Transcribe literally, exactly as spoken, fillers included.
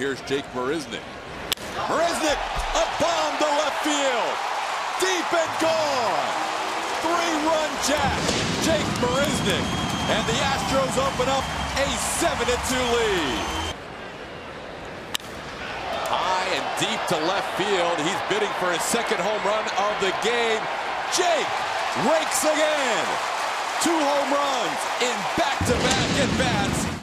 Here's Jake Marisnick. Marisnick, a bomb to left field. Deep and gone. Three-run jack. Jake Marisnick. And the Astros open up a seven to two lead. High and deep to left field. He's bidding for his second home run of the game. Jake rakes again. Two home runs in back-to-back at-bats.